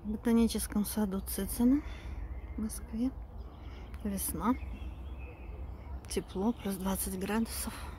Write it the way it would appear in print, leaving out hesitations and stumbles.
В ботаническом саду Цицина в Москве. Весна. Тепло, плюс 20 градусов.